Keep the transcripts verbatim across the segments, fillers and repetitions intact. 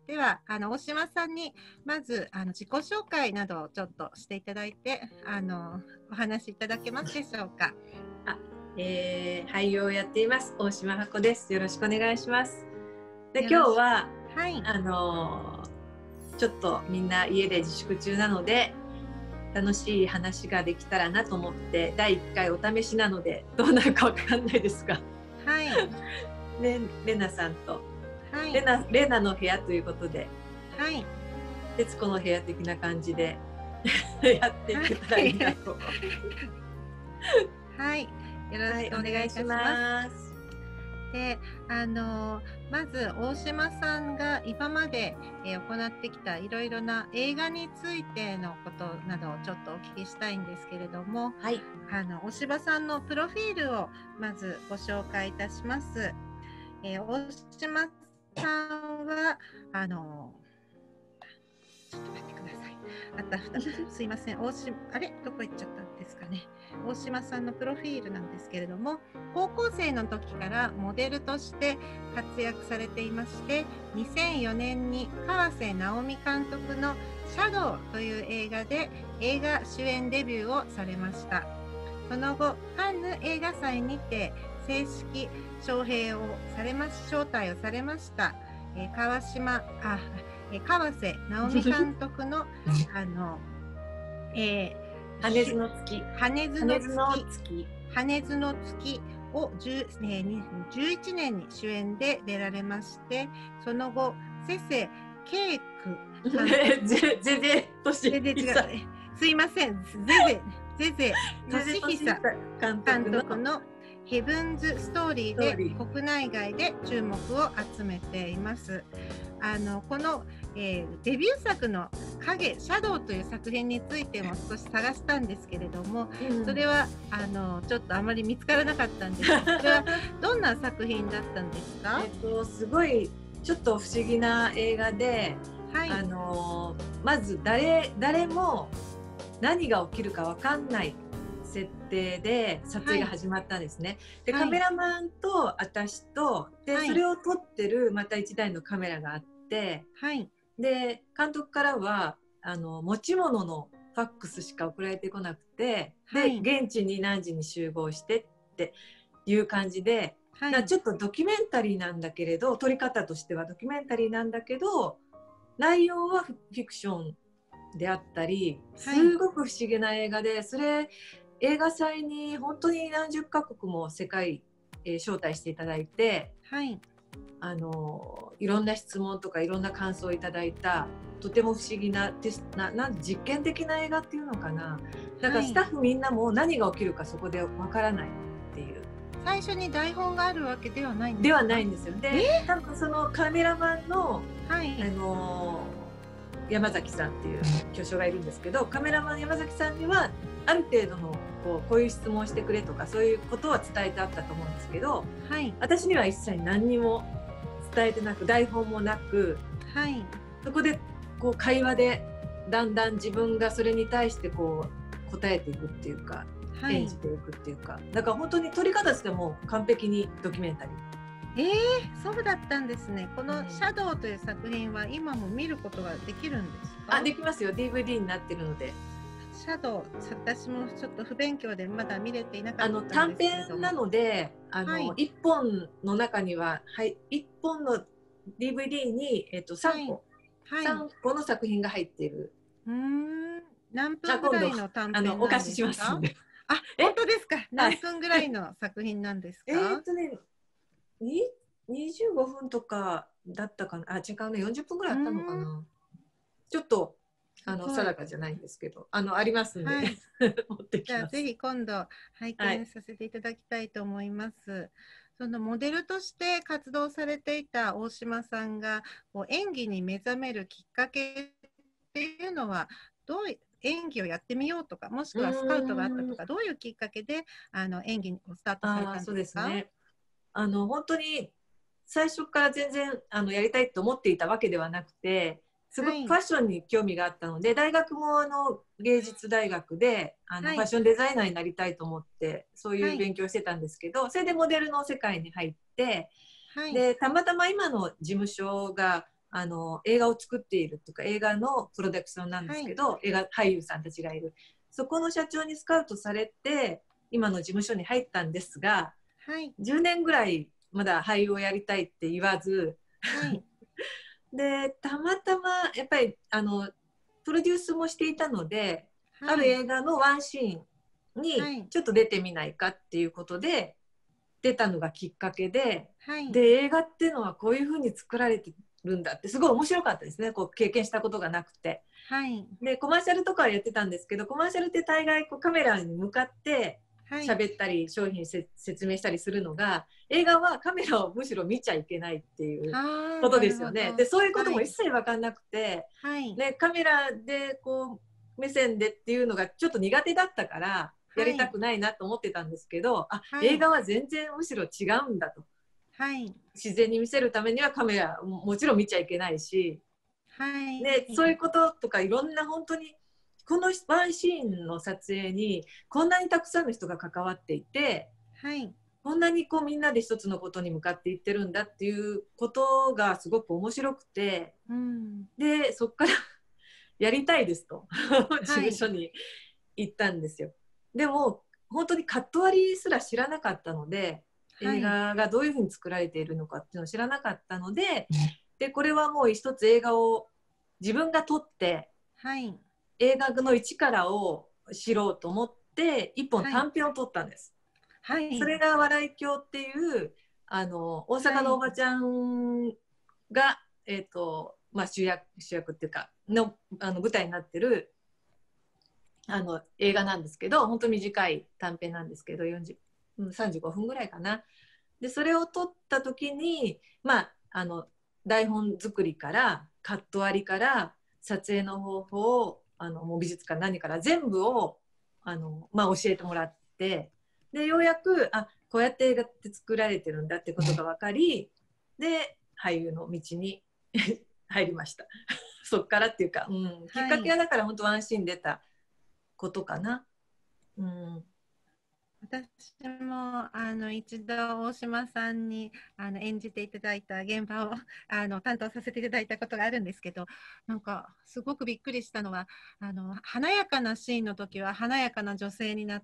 ではあの大島さんにまずあの自己紹介などをちょっとしていただいてあのお話しいただけますでしょうか。 あ、えー、俳優をやっています大島はこです。よろしくお願いします。で今日は、 はい、 あのー、ちょっとみんな家で自粛中なので楽しい話ができたらなと思ってだいいっかいお試しなのでどうなるかわかんないですが、 はいね、レナさんと、 はい、 レナ、レナの部屋ということで、 はい、 徹子の部屋的な感じでやっていけたらいいなと。 はい、よろしくお願いいたします。で、あのまず大島さんが今まで、えー、行ってきたいろいろな映画についてのことなどをちょっとお聞きしたいんですけれども、 はい、 あの大島さんのプロフィールをまずご紹介いたします。えー、大島さんはあのちょっと待ってください。あったふたすいません。大島あれどこ行っちゃったんですかね。大島さんのプロフィールなんですけれども、高校生の時からモデルとして活躍されていまして、にせんよねんに河瀬直美監督のシャドウという映画で映画主演デビューをされました。その後、カンヌ映画祭にて正式招聘をされまし招待をされました。えー、川島あ河瀬直美監督のあの、えー、羽津の月羽津の月羽津の月をじゅういちねんに主演で出られまして、その後瀬瀬圭君全然年全然違うすいませんゼゼゼゼ俊久監督のヘブンズストーリーで国内外で注目を集めています。あのこの、えー、デビュー作の影シャドウという作品についても少し探したんですけれども、うん、それはあのちょっとあまり見つからなかったんですが、それはどんな作品だったんですか？ えっとすごいちょっと不思議な映画で、はい、あのまず 誰, 誰も何が起きるか分かんない設定で撮影が始まったんですね。はい、でカメラマンと私とで、はい、それを撮ってるまたいちだいのカメラがあって、はい、で監督からはあの持ち物のファックスしか送られてこなくて、はい、で現地に何時に集合してっていう感じで、はい、ちょっとドキュメンタリーなんだけれど撮り方としてはドキュメンタリーなんだけど内容はフィクションであったりすごく不思議な映画で、それ映画祭に本当に何十カ国も世界、えー、招待していただいて、はい、あのいろんな質問とかいろんな感想をいただいたとても不思議なテスななん実験的な映画っていうのかな。だからスタッフみんなも何が起きるかそこでわからないっていう。 最初に台本があるわけではないんですか？ ではないんですよ。で、多分そのカメラマンの、はい、あの山崎さんっていう巨匠がいるんですけど、カメラマン山崎さんにはある程度のこう、こういう質問をしてくれとかそういうことは伝えてあったと思うんですけど、はい、私には一切何にも伝えてなく台本もなく、はい、そこでこう会話でだんだん自分がそれに対してこう答えていくっていうか、はい、演じていくっていうか、だから本当に撮り方としても完璧にドキュメンタリー。 えー、そうだったんですね。このシャドウという作品は今も見ることができるんですか？ あ、できますよ。ディーブイディー になってるので。 シャドウ、私もちょっと不勉強でまだ見れていなかったんですけど、あの短編なので、あの、はい、いっぽんの中には、はい、いっぽんの ディーブイディー に、えっと、さんこ、はい、さんこの作品が入っている。 うーん、何分ぐらいの短編なんですか？あのお貸ししますんで。 あ、本当ですか？何分ぐらいの作品なんですか？ えーっとね、にじゅうごふんとかだったかな。あ、違うね、よんじゅっぷんぐらいあったのかな。ちょっとあの定かじゃないんですけど、あのありますんで、はい、持ってきます。 じゃあぜひ今度拝見させていただきたいと思います。はい、そのモデルとして活動されていた大島さんがこう演技に目覚めるきっかけっていうのはどう演技をやってみようとか、もしくはスカウトがあったとか、どういうきっかけであの演技をスタートされたんですか？ そうですね。あの本当に最初から全然あのやりたいと思っていたわけではなくて、すごくファッションに興味があったので、はい、大学もあの芸術大学であの、はい、ファッションデザイナーになりたいと思ってそういう勉強してたんですけど、はい、それでモデルの世界に入って、はい、でたまたま今の事務所があの映画を作っているとか映画のプロダクションなんですけど、はい、映画俳優さんたちがいるそこの社長にスカウトされて今の事務所に入ったんですが、はい、じゅうねんぐらいまだ俳優をやりたいって言わず、はい、でたまたまやっぱりあのプロデュースもしていたので、はい、ある映画のワンシーンにちょっと出てみないかっていうことで出たのがきっかけで、はい、で映画っていうのはこういう風に作られてるんだってすごい面白かったですね。こう経験したことがなくて、はい、でコマーシャルとかはやってたんですけどコマーシャルって大概こうカメラに向かって喋ったり、はい、商品せ説明したりするのが映画はカメラをむしろ見ちゃいけないっていうことですよね。でそういうことも一切分かんなくて、はい、でカメラでこう目線でっていうのがちょっと苦手だったからやりたくないなと思ってたんですけど、はい、あ、映画は全然むしろ違うんだと、はい、自然に見せるためにはカメラもちろん見ちゃいけないし、はい、でそういうこととかいろんな本当にこのワンシーンの撮影にこんなにたくさんの人が関わっていて、はい、こんなにこうみんなで一つのことに向かっていってるんだっていうことがすごく面白くて、うん、でそっからやりたいですと事務所に行ったんですよ。でも本当にカット割りすら知らなかったので、はい、映画がどういうふうに作られているのかっていうのを知らなかったので、でこれはもう一つ映画を自分が撮って、はい、映画の一からを知ろうと思って一本短編を撮ったんです、はい、それが笑い郷っていうあの大阪のおばちゃんが、はい、えーとまあ、主役、主役っていうか の, あの舞台になってるあの映画なんですけど、本当短い短編なんですけどよんじゅう、さんじゅうごふんぐらいかな。でそれを撮った時に、まあ、あの台本作りからカット割りから撮影の方法をあのもう美術館何から全部をあの、まあ、教えてもらって、でようやくあこうやって映画って作られてるんだってことが分かり、で俳優の道に入りましたそっからっていうか、うん、きっかけはだから本当ワンシーン出たことかな。うん、 私もあの一度大島さんにあの演じていただいた現場をあの担当させていただいたことがあるんですけど、なんかすごくびっくりしたのはあの華やかなシーンの時は華やかな女性になって、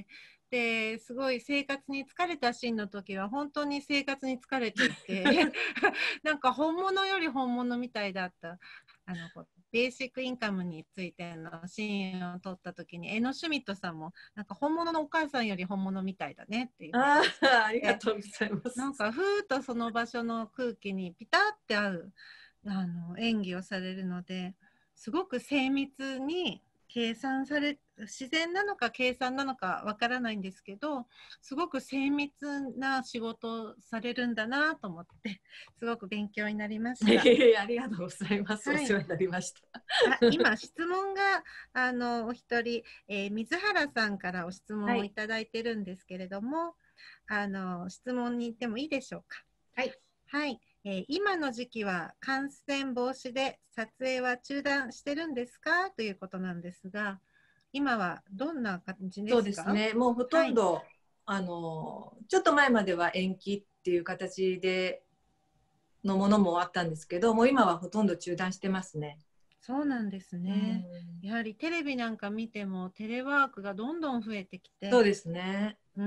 ですごい生活に疲れたシーンの時は本当に生活に疲れていてなんか本物より本物みたいだった。あのベーシックインカムについてのシーンを撮った時に江野シュミットさんもなんか本物のお母さんより本物みたいだねっていう。 あありがとうございます。 なんかふーっとその場所の空気にピタッて合うあの演技をされるので、すごく精密に計算され自然なのか計算なのかわからないんですけど、すごく精密な仕事をされるんだなと思ってすごく勉強になりました。 ありがとうございます、はい、お世話になりました。 あ今質問があのお一人、えー、水原さんからお質問をいただいてるんですけれども、はい、あの質問に行ってもいいでしょうか。 はい、 はいえー、今の時期は感染防止で撮影は中断してるんですかということなんですが、今はどんな感じですか？ そうですね、もうほとんど、はい、あのちょっと前までは延期っていう形でのものもあったんですけど、もう今はほとんど中断してますね。 そうなんですね、うん、やはりテレビなんか見てもテレワークがどんどん増えてきて、 そうですね、 うん、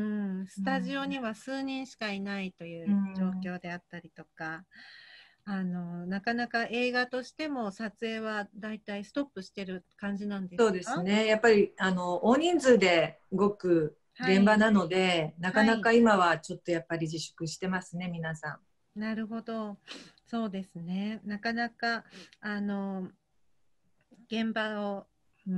スタジオには数人しかいないという状況であったりとか、うん、あのなかなか映画としても撮影はだいたいストップしてる感じなんですか？ そうですね、やっぱりあの大人数で動く現場なので、はい、なかなか今はちょっとやっぱり自粛してますね、皆さん。なるほど、そうですね、なかなかあの現場を、うん、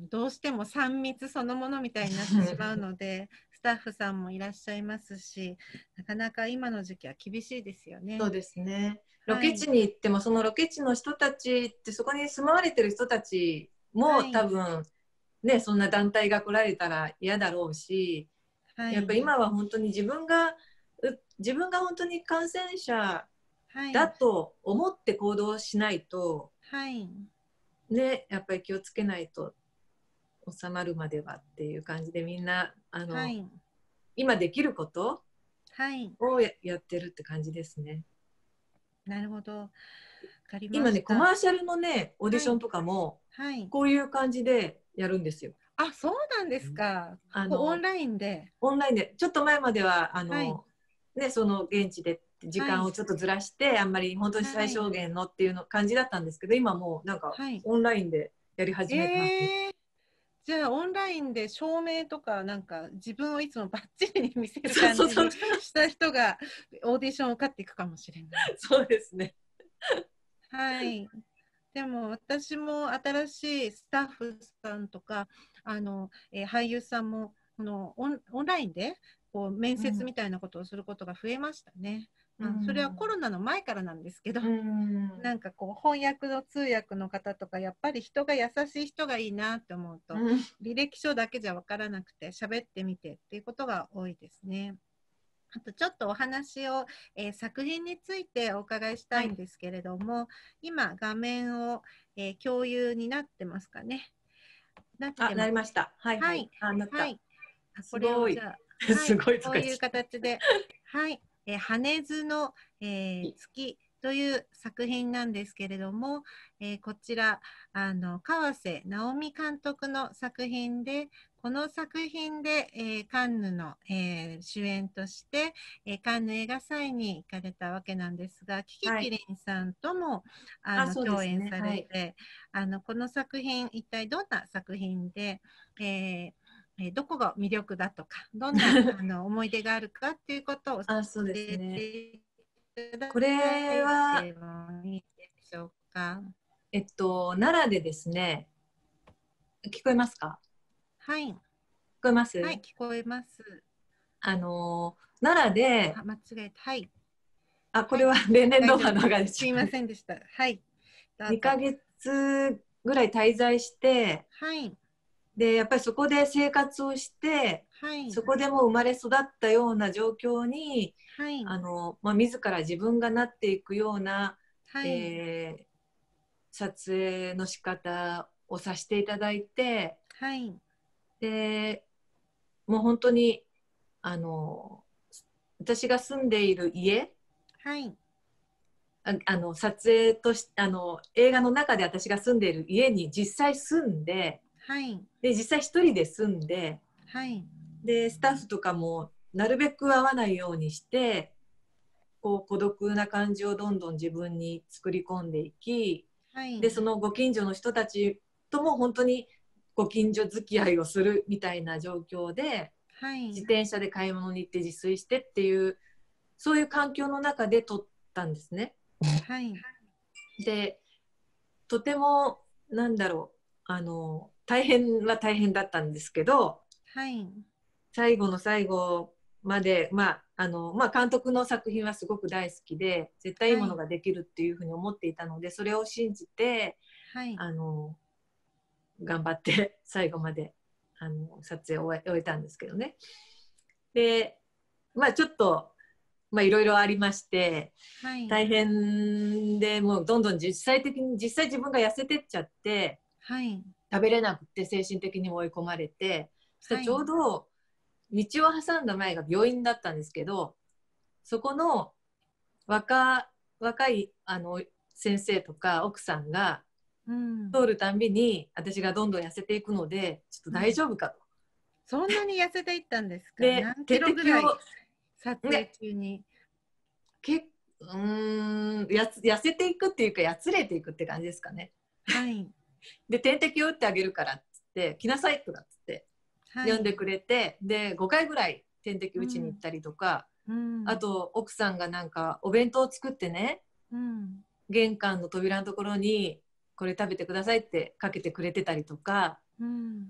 どうしてもさん密そのものみたいになってしまうのでスタッフさんもいらっしゃいますし、なかなか今の時期は厳しいですよね。 そうですね、ロケ地に行っても、はい、そのロケ地の人たちってそこに住まわれてる人たちも、はい、多分ね、そんな団体が来られたら嫌だろうし、はい、やっぱ今は本当に自分が自分が本当に感染者だと思って行動しないと、はいね、やっぱり気をつけないと収まるまではっていう感じで、みんなあの、はい、今できることを や,、はい、やってるって感じですね。 なるほど。 かりました。 今ねコマーシャルのねオーディションとかも、 はい、 こういう感じでやるんですよ。 あ、そうなんですか。 あのオンラインで。 オンラインでちょっと前まではあの、 はい、 ね、その現地で時間をちょっとずらして、はい、あんまり本当に最小限のっていうの感じだったんですけど、今もうなんかオンラインでやり始めてます、ね。 えー、じゃあオンラインで照明とかなんか自分をいつもバッチリに見せる感じにした人がオーディションを受かっていくかもしれない。 そうですね。 はい。でも私も新しいスタッフさんとかあの、えー、俳優さんもこのオン、オンラインでこう面接みたいなことをすることが増えましたね。うん、それはコロナの前からなんですけど、うん、なんかこう翻訳の通訳の方とかやっぱり人が優しい人がいいなって思うと、うん、履歴書だけじゃ分からなくて喋ってみてっていうことが多いですね。あとちょっとお話を、えー、作品についてお伺いしたいんですけれども、はい、今画面を、えー、共有になってますかね。 なってます。あ、なりました。はいはい。はい、 あ、なった。はい、 これをじゃあ、 はい、こういう形で、はい、えー、羽図の、えー、月という作品なんですけれども、えー、こちらあの川瀬直美監督の作品で、この作品で、えー、カンヌの、えー、主演として、えー、カンヌ映画祭に行かれたわけなんですが、キキキリンさんとも、はい、あの共演されて、はい、あのこの作品一体どんな作品で、えー、どこが魅力だとか、どんなあの思い出があるかっていうことを教えていただいて、 これはもいいでしょうか。 えっと奈良でですね、聞こえますか？ はい。聞こえます？ はい、聞こえます。 あの奈良で、 あ、間違えた。はい。 あ、これは例年動画の中ですいませんでした。はい。 にかげつぐらい滞在して、 はい。 でやっぱりそこで生活をして、はい、そこでも生まれ育ったような状況に、はい、あのまあ、自ら自分がなっていくような、はい、えー、撮影の仕方をさせていただいて、はい、でもう本当にあの私が住んでいる家、はい、ああの撮影としあの映画の中で私が住んでいる家に実際住んで、はい、で実際一人で住んで、はい、でスタッフとかもなるべく会わないようにして、こう孤独な感じをどんどん自分に作り込んでいき、はい、でそのご近所の人たちとも本当にご近所付き合いをするみたいな状況で、はい、自転車で買い物に行って自炊してっていう、そういう環境の中で撮ったんですね。はい、でとてもなんだろう、あの大変は大変だったんですけど、はい、最後の最後まで、まああのまあ、監督の作品はすごく大好きで、絶対いいものができるっていうふうに思っていたので、はい、それを信じて、はい、あの頑張って最後まであの撮影を終え、終えたんですけどね。でまあちょっとまあいろいろありまして、はい、大変で、もうどんどん実際的に実際自分が痩せてっちゃって、はい、食べれなくて精神的に追い込まれて、そしたらちょうど道を挟んだ前が病院だったんですけど、そこの若若いあの先生とか奥さんが通るたんびに、うん、私がどんどん痩せていくのでちょっと大丈夫かと、うん、 そんなに痩せていったんですか？で何キロぐらい撮影中に、 けうーんやつ痩せていくっていうかやつれていくって感じですかね。はい、で点滴を打ってあげるからっつって来なさいとかっつって呼んでくれて、はい、でごかいぐらい点滴打ちに行ったりとか、うん、あと奥さんがなんかお弁当を作ってね、うん、玄関の扉のところにこれ食べてくださいってかけてくれてたりとか、うん、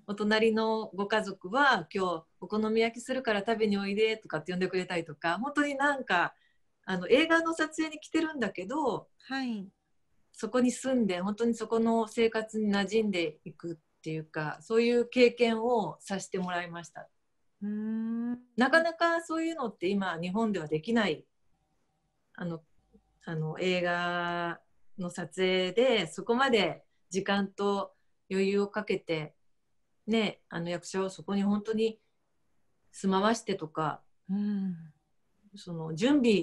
お隣のご家族は今日お好み焼きするから食べにおいでとかって呼んでくれたりとか、本当になんかあの映画の撮影に来てるんだけど、はい、そこに住んで本当にそこの生活に馴染んでいくっていうか、そういう経験をさせてもらいました。うーん、なかなかそういうのって今日本ではできない、あのあの映画の撮影でそこまで時間と余裕をかけて、ね、あの役者をそこに本当に住まわしてとか、うん、その準備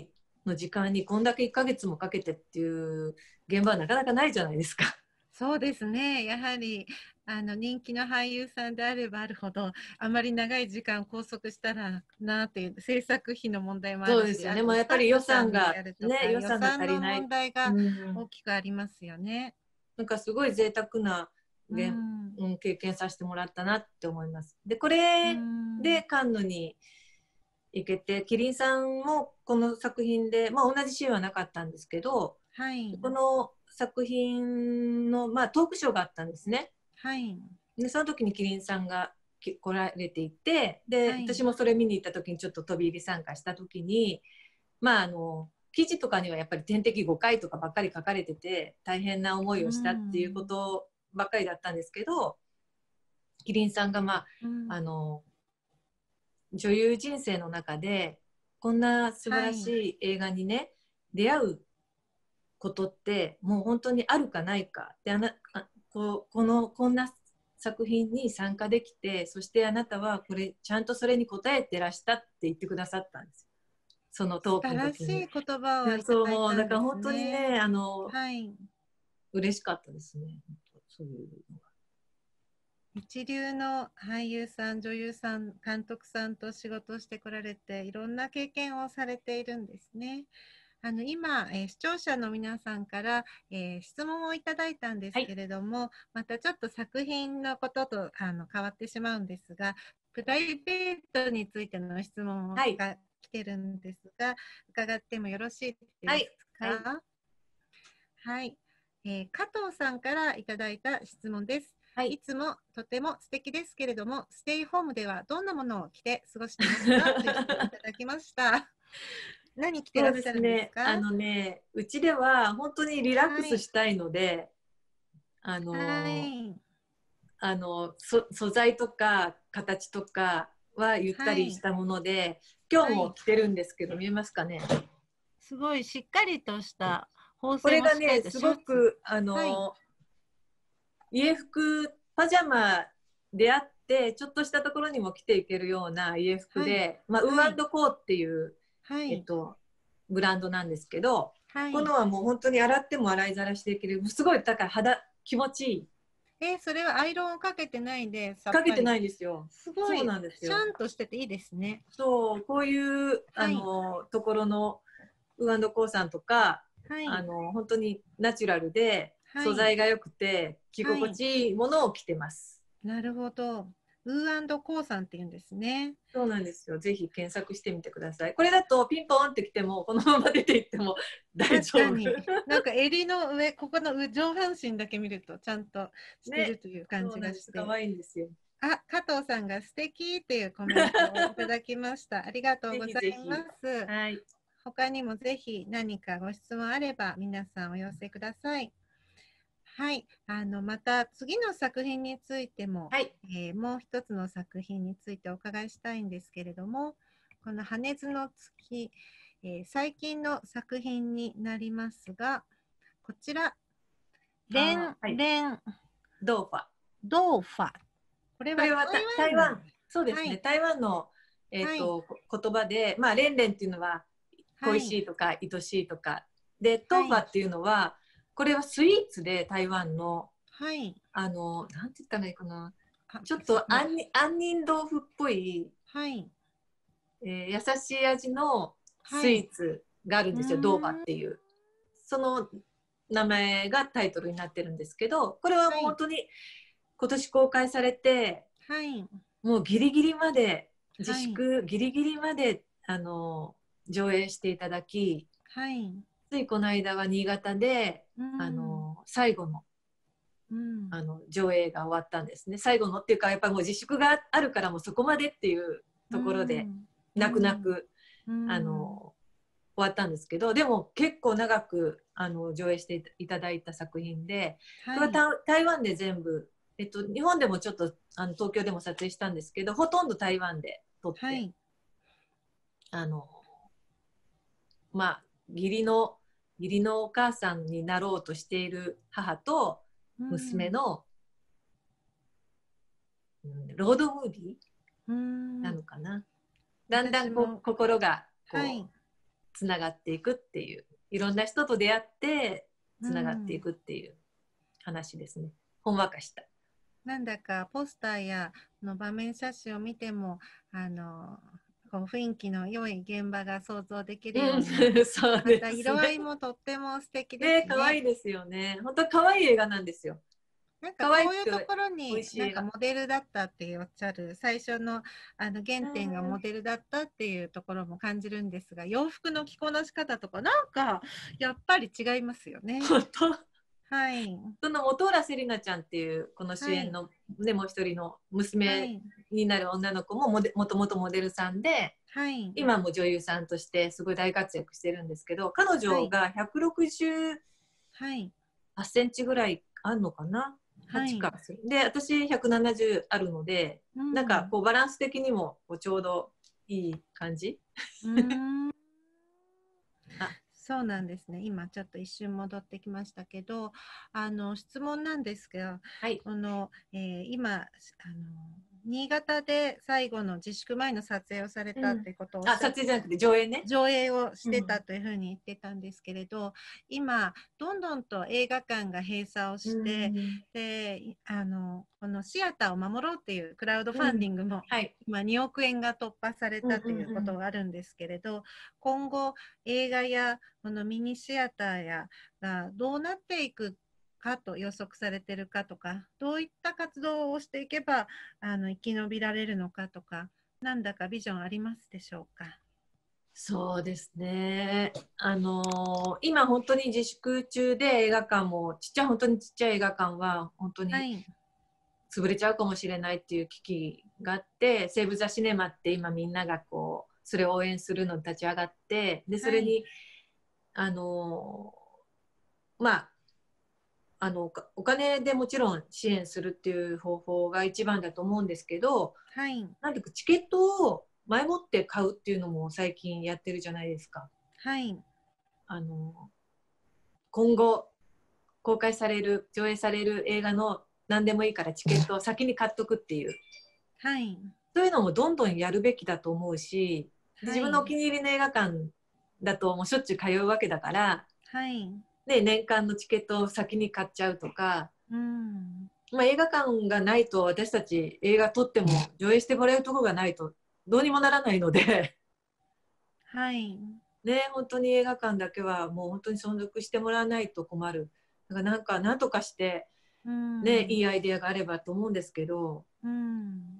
の時間にこんだけいっかげつもかけてっていう現場はなかなかないじゃないですか。 そうですね。やはりあの人気の俳優さんであればあるほど、あまり長い時間拘束したらなっていう制作費の問題もあるし、 そうですよね。 あとスタッもうやっぱり予フさんで算がやるとか、 ね、予予算が算の足りない。 問題がうん、 大きくありますよね。 なんかすごい贅沢なげん、 うんうん、経験させてもらったなって思います。で、こうれでんカンヌに行けて、キリンさんもこの作品で、まあ、同じシーンはなかったんですけど、 はい。 この作品の、まあ、トークショーがあったんですね。 はい。 でその時にキリンさんが来られていて、で、 はい。 私もそれ見に行った時にちょっと飛び入り参加した時に、まああの記事とかにはやっぱり点滴ごかいとかばっかり書かれてて大変な思いをしたっていうことばっかりだったんですけど、キリンさんが、まあ、 うん、 あの女優人生の中でこんな素晴らしい映画にね、出会うことってもう本当にあるかないかで、あなあここのこんな作品に参加できて、そしてあなたはこれちゃんとそれに応えてらしたって言ってくださったんです、そのトーク素晴らしの時に。 い言葉をいたそうだいもうだからたんです本当にね。 ね、あのはい。 嬉しかったですね、そういうのが。 一流の俳優さん、女優さん、監督さんと仕事をしてこられて、いろんな経験をされているんですね。あの今、えー、視聴者の皆さんから、えー、質問をいただいたんですけれども、はい、またちょっと作品のこととあの変わってしまうんですが、プライベートについての質問が来てるんですが、はい、伺ってもよろしいですか？はい、はいはい、えー、加藤さんからいただいた質問です。はい、いつもとても素敵ですけれども、ステイホームではどんなものを着て過ごしていますか？という質問をいただきました。何着てらっしゃるんですか？ そうですね、あのね、うちでは本当にリラックスしたいので、はい、あの、はい、あのそ素材とか形とかはゆったりしたもので、はい、今日も着てるんですけど、はい、見えますかね？ すごいしっかりとした縫これが製もしっかりね、すごくあの、はい、家服パジャマであってちょっとしたところにも着ていけるような家服で、はい、まあ、ウーアンドコーっていう、はい、えっと、ブランドなんですけど、はい、このはもう本当に洗っても洗いざらしできる、すごいだから肌気持ちいい。 えー、それはアイロンをかけてないんで、 かけてないんですよ。 すごい、 そうなんですよ。 シャンとしてていいですね。 そう、こういう、あの、はい、ところのウーアンドコーさんとか、はい、あの本当にナチュラルで、はい、素材が良くて着心地いいものを着てます。 はい、なるほど。ウーアンドコーさんって言うんですね。 そうなんですよ。ぜひ検索してみてください。これだとピンポンって来てもこのまま出ていっても大丈夫。 なんか襟の上、ここの上半身だけ見るとちゃんとしてるという感じがして。 可愛いんですよ。 あ、加藤さんが素敵っていうコメントをいただきました。ありがとうございます。はい。他にもぜひ何かご質問あれば皆さんお寄せください。はい、あのまた次の作品についても、はい、えー、もう一つの作品についてお伺いしたいんですけれども、この羽津の月、えー、最近の作品になりますが、こちら、レン、はい、レン、 ドーファ。 ドーファ。これは台湾、 台湾、そうですね、はい、台湾の、えーとはい、言葉で、まあ、レンレンっていうのは恋しいとか、はい、愛しいとか、で、トーファっていうのは、はい、これはスイーツで台湾の、はい、あの、なんて言ったらいいかな、ちょっと杏仁豆腐っぽい、はいえー、優しい味のスイーツがあるんですよ、はい、ドーファっていう。その名前がタイトルになってるんですけど、これはもう本当に今年公開されて、はい、もうギリギリまで、自粛ギリギリまで、あの上映していただき、はい、ついこの間は新潟で、うん、あの最後の、うん、あの上映が終わったんですね。最後のっていうかやっぱりもう自粛があるからもうそこまでっていうところで、うん、泣く泣く、うん、あの終わったんですけど、でも結構長くあの上映していただいた作品で、はい、台湾で全部、えっと、日本でもちょっとあの東京でも撮影したんですけど、ほとんど台湾で撮って、はい、あのまあ義理の義理のお母さんになろうとしている母と娘の、うん、ロードムービーなのかな。だんだんこう心がこう、はい、 つながっていくっていう、いろんな人と出会ってつながっていくっていう話ですね。ほんわかした。 なんだかポスターやの場面写真を見てもあのこう雰囲気の良い現場が想像できるような、うん、そうですね、また色合いもとっても素敵ですね。 ね、可愛いですよね。本当可愛い映画なんですよ。 なんかこういうところになんかモデルだったっておっしゃる最初のあの原点がモデルだったっていうところも感じるんですが、洋服の着こなし方とかなんかやっぱり違いますよね。 本当。 はい。 その本浦セリナちゃんっていうこの主演の、はい、ね、もう一人の娘になる女の子ももともとモデルさんで、はい、今も女優さんとしてすごい大活躍してるんですけど、彼女がひゃくろくじゅうはちセンチぐらいあるのかな、はちか、はい、で私ひゃくななじゅうあるので、うん、なんかこうバランス的にもこうちょうどいい感じ。うんあ、そうなんですね。今ちょっと一瞬戻ってきましたけど、あの質問なんですが、はい、この、えー、今あの新潟で最後の自粛前の撮影をされたっていうことをおっしゃって、 うん、あ、撮影じゃなくて上映ね。 上映をしてたというふうに言ってたんですけれど、うん、今どんどんと映画館が閉鎖をして、うん、であのこのシアターを守ろうっていうクラウドファンディングも、うん、はい、今におくえんが突破されたということがあるんですけれど、今後映画やこのミニシアターやがどうなっていくかと予測されているかとか、どういった活動をしていけばあの生き延びられるのかとか、なんだかビジョンありますでしょうか。 そうですね。あのー、今本当に自粛中で映画館もちっちゃい本当にちっちゃい映画館は本当に潰れちゃうかもしれないっていう危機があって、はい、セーブ・ザ・シネマって今みんながこうそれを応援するのに立ち上がって、でそれに、はい、あのー、まああのお金でもちろん支援するっていう方法が一番だと思うんですけど、はい、なんでチケットを前もって買うっていうのも最近やってるじゃないですか。はい、あの今後公開される上映される映画の何でもいいからチケットを先に買っとくっていう、はい、そういうのもどんどんやるべきだと思うし、はい、自分のお気に入りの映画館だともうしょっちゅう通うわけだから、はいね、年間のチケットを先に買っちゃうとか、うんまあ、映画館がないと私たち映画撮っても上映してもらえるところがないとどうにもならないので、はいね、本当に映画館だけはもう本当に存続してもらわないと困る。だからなんか何とかして、ね、いいアイデアがあればと思うんですけど、うん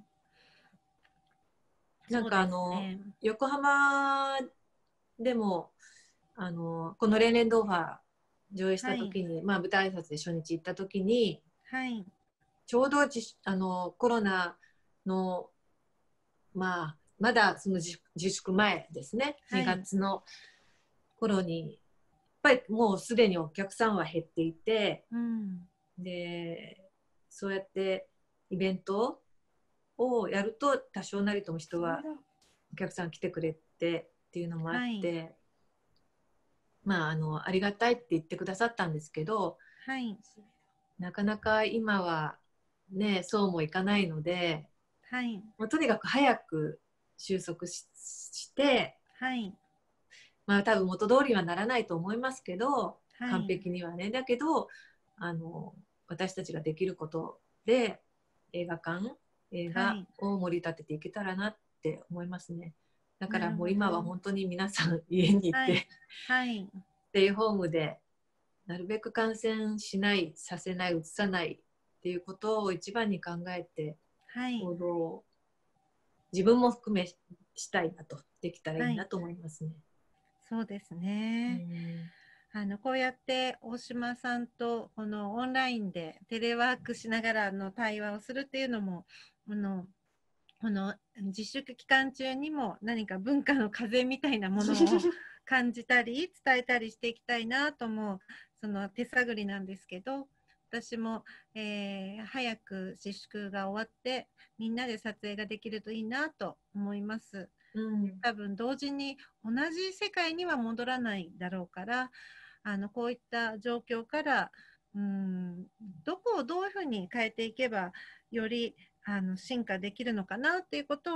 なんかあの、ね、横浜でもあのこのレーレンドーファー上映した時に、はい、まあ、舞台挨拶で初日行った時に、はい、ちょうどじあのコロナの、まあ、まだその自粛前ですね、はい、にがつの頃にやっぱりもうすでにお客さんは減っていて、うん、でそうやってイベントをやると多少なりとも人はお客さん来てくれてっていうのもあって、はい、まあ、あのありがたいって言ってくださったんですけど、はい、なかなか今は、ね、そうもいかないので、はい、もうとにかく早く収束 し, して、はいまあ、多分元通りはならないと思いますけど、はい、完璧にはね。だけどあの私たちができることで映画館映画を盛り立てていけたらなって思いますね。だからもう今は本当に皆さん家に行って、はいはい、ステイホームでなるべく感染しないさせないうつさないっていうことを一番に考えて行動を、はい、自分も含めしたいなとできたらいいなと思いますね。はい、 そうですね、うん、あのこうやって大島さんとこのオンラインでテレワークしながらの対話をするっていうのもあのこの自粛期間中にも何か文化の風みたいなものを感じたり伝えたりしていきたいなと思うその手探りなんですけど、私も、えー、早く自粛が終わってみんなで撮影ができるといいなと思います。うん、多分同時に同じ世界には戻らないだろうから、あのこういった状況からうんどこをどういうふうに変えていけばよりあの進化できるのかなっていうことを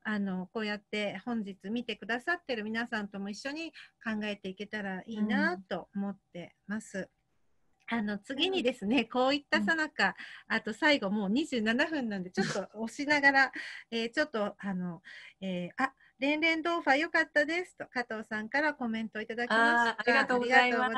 あのこうやって本日見てくださってる皆さんとも一緒に考えていけたらいいなと思ってます。うん、あの次にですね、こういったさなか、あと最後もうにじゅうななふんなんでちょっと押しながら、えー、ちょっとあの、えー、あレンレンドーファー良かったですと加藤さんからコメントいただきました。 ありがとうございます。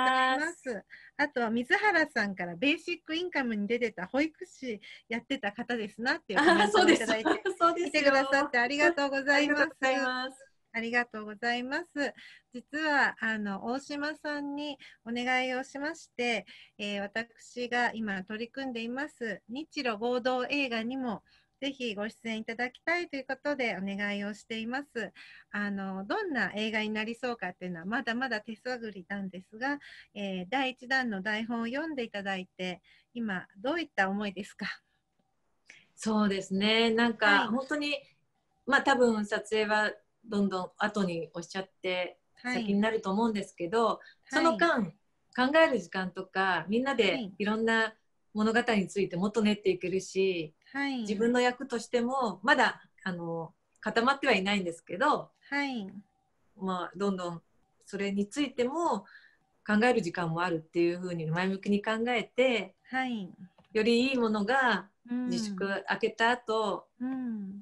あとは水原さんからベーシックインカムに出てた保育士やってた方ですなっていうコメントをいただいて、見てくださってありがとうございます。ありがとうございます。実はあの大島さんにお願いをしまして、えー、私が今取り組んでいます日露合同映画にもぜひご出演いただきたいということでお願いをしています。あのどんな映画になりそうかっていうのはまだまだ手探りなんですが、えー、だいいちだんの台本を読んでいただいて今どういった思いですか？ そうですね、なんか本当に、はい、まあ多分撮影はどんどん後におっしゃって先になると思うんですけど、はい、その間、はい、考える時間とかみんなでいろんな物語についてもっと練っていけるし、はい、自分の役としてもまだあの固まってはいないんですけど、はい、まあ、どんどんそれについても考える時間もあるっていうふうに前向きに考えて、はい、よりいいものが自粛明けた後、うん、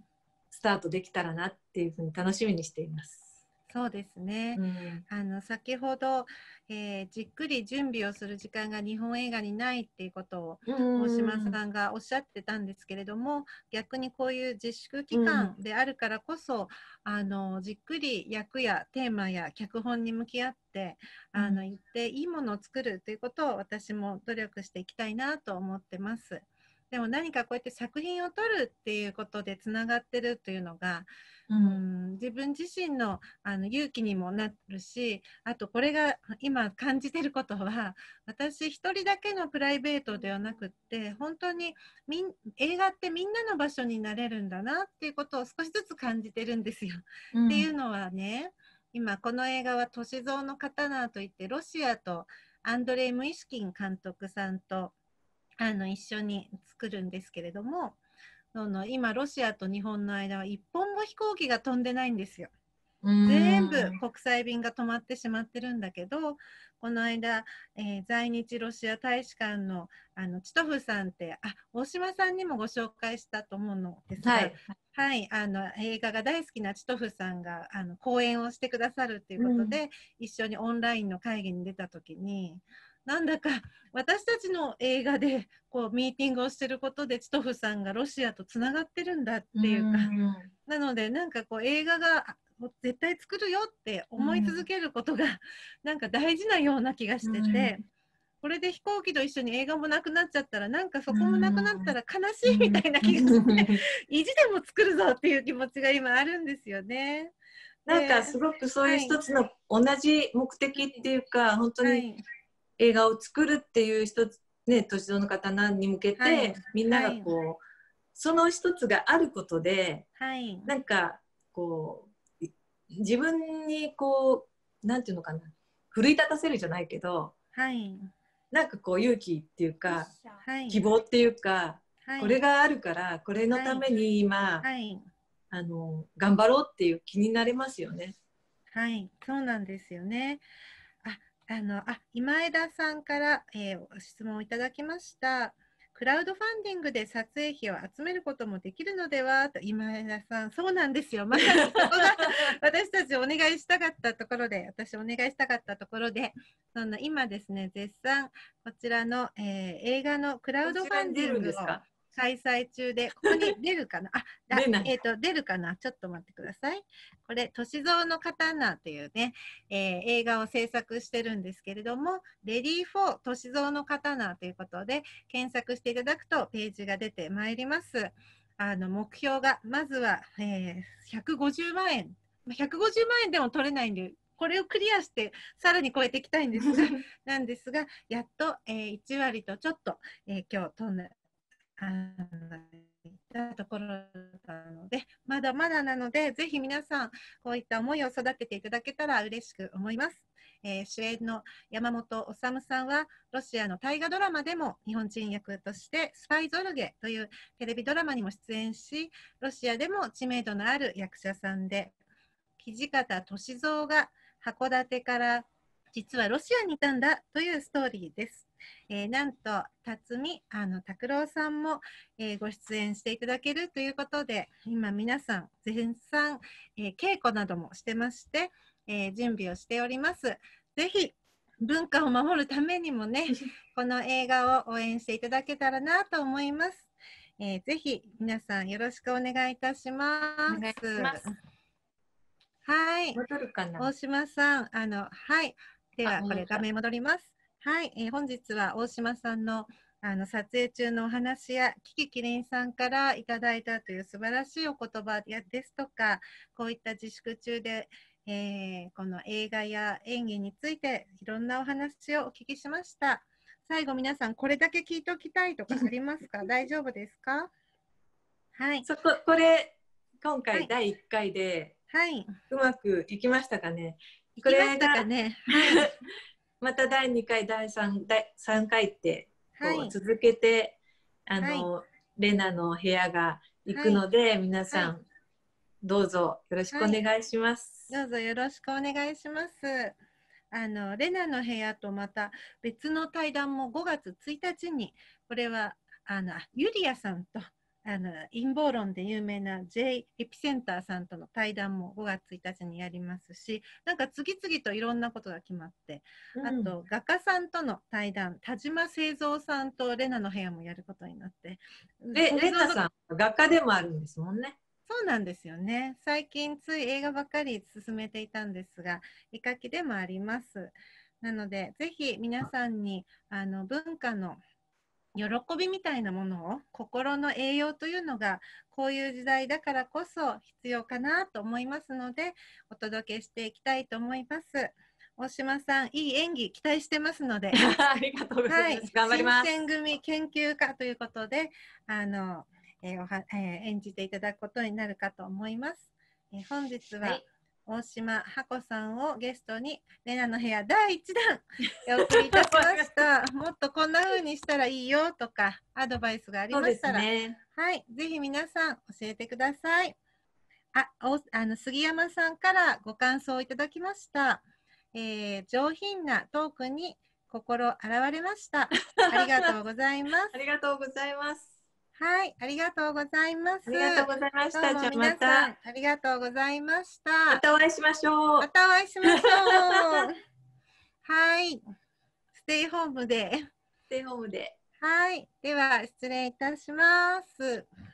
スタートできたらなっていうふうに楽しみにしています。 そうですね、うん、あの先ほど、えー、じっくり準備をする時間が日本映画にないっていうことを大島さんがおっしゃってたんですけれども、逆にこういう自粛期間であるからこそ、うん、あのじっくり役やテーマや脚本に向き合ってあの言っていいものを作るということを私も努力していきたいなと思ってます。でも何かこうやって作品を撮るっていうことでつながってるというのが、うん、自分自身の、あの勇気にもなるし、あとこれが今感じてることは私一人だけのプライベートではなくって本当にみん映画ってみんなの場所になれるんだなっていうことを少しずつ感じてるんですよ。うん、っていうのはね、今この映画は歳三の刀といってロシアとアンドレイ・ムイシキン監督さんとあの一緒に作るんですけれども、その今ロシアと日本の間は一本も飛行機が飛んでないんですよ。全部国際便が止まってしまってるんだけど、この間、えー、在日ロシア大使館のあのチトフさんってあ大島さんにもご紹介したと思うのですが、はい、はい、あの映画が大好きなチトフさんがあの講演をしてくださるということで、うん、一緒にオンラインの会議に出た時になんだか私たちの映画でこうミーティングをしてることでチトフさんがロシアとつながってるんだっていうか、うん、なのでなんかこう映画が絶対作るよって思い続けることが、うん、なんか大事なような気がしてて、うん、これで飛行機と一緒に映画もなくなっちゃったらなんかそこもなくなったら悲しいみたいな気がして、うん、意地でも作るぞっていう気持ちが今あるんですよね。 なんかすごくそういう一つの同じ目的っていうか、はい、本当に映画を作るっていう一つね、歳三の刀に向けて、はい、みんながこう、はい、その一つがあることで、はい、なんかこう自分にこうなんていうのかな、奮い立たせるじゃないけど、はい、なんかこう勇気っていうか、はい、希望っていうか、はい、これがあるからこれのために今、はい、あの頑張ろうっていう気になれますよね。 はい、そうなんですよね。あ、あのあ今枝さんから、えー、質問をいただきました。クラウドファンディングで撮影費を集めることもできるのではと。今枝さん、そうなんですよ。まさにそこが私たちお願いしたかったところで、私お願いしたかったところで、その今ですね、絶賛こちらの、えー、映画のクラウドファンディングを開催中で、ここに出るかなあ、あえっと、出るかなちょっと待ってください。これ、歳三の刀というね、えー、映画を制作してるんですけれども、レディーフォー歳三の刀ということで、検索していただくとページが出てまいります。あの、目標が、まずは、えー、ひゃくごじゅうまんえん。ひゃくごじゅうまんえんでも取れないんで、これをクリアしてさらに超えていきたいんですが、なんですが、やっと、えー、いちわりとちょっと、えー、今日飛んだ、いったところなので、まだまだなので、ぜひ皆さん、こういった思いを育てていただけたら嬉しく思います。 えー、主演の山本修さんはロシアの大河ドラマでも日本人役としてスパイゾルゲというテレビドラマにも出演し、ロシアでも知名度のある役者さんで、土方歳三が函館から実はロシアにいたんだというストーリーです。えー、なんと辰巳あの拓郎さんも、えー、ご出演していただけるということで、今皆さん絶賛、えー、稽古などもしてまして、えー、準備をしております。ぜひ文化を守るためにもねこの映画を応援していただけたらなと思います。えー、ぜひ皆さんよろしくお願いいたします。 お願いします。 はい、 戻るかな。 大島さん、あのはい、ではこれ画面戻ります。はい、えー、本日は大島さんのあの撮影中のお話やキキキリンさんからいただいたという素晴らしいお言葉ですとか、こういった自粛中で、えー、この映画や演技についていろんなお話をお聞きしました。最後皆さんこれだけ聞いておきたいとかありますか？大丈夫ですか？はい。 そここれ今回だいいっかいで、 はい、 うまくいきましたかね。 いきましたかね。はい、 まただいにかい、だいさん、だいさんかいってこう、 はい、 続けてあの、 はい、 レナの部屋が行くので、はい、皆さん、はい、どうぞよろしくお願いします。 はい、どうぞよろしくお願いします。あのレナの部屋とまた別の対談もごがつついたちに、これはあのユリアさんとあの陰謀論で有名な J エピセンターさんとの対談もごがつついたちにやりますし、なんか次々といろんなことが決まって、うん、あと画家さんとの対談、田島清三さんとレナの部屋もやることになって、 レレナさん画家でもあるんですもんね。 そうなんですよね。最近つい映画ばっかり進めていたんですが、絵描きでもあります。なので、ぜひ皆さんにあの文化の喜びみたいなものを、心の栄養というのがこういう時代だからこそ必要かなと思いますので、お届けしていきたいと思います。大島さん、いい演技期待してますのでありがとうございます、はい、頑張ります。 新選組研究家ということで、あのえーおはえー、演じていただくことになるかと思います。えー、本日は大島ハコさんをゲストにレナの部屋だいいちだんお送りいたしました。もっとこんな風にしたらいいよとかアドバイスがありましたら、ね、はい、ぜひ皆さん教えてください。あ、おあの杉山さんからご感想をいただきました。えー、上品なトークに心洗われました。ありがとうございます。 ありがとうございます。 はい、ありがとうございます。 ありがとうございました。 じゃあまたありがとうございました。 またお会いしましょう。 またお会いしましょう。はい、ステイホームで。 ステイホームで。 はい、では失礼いたします。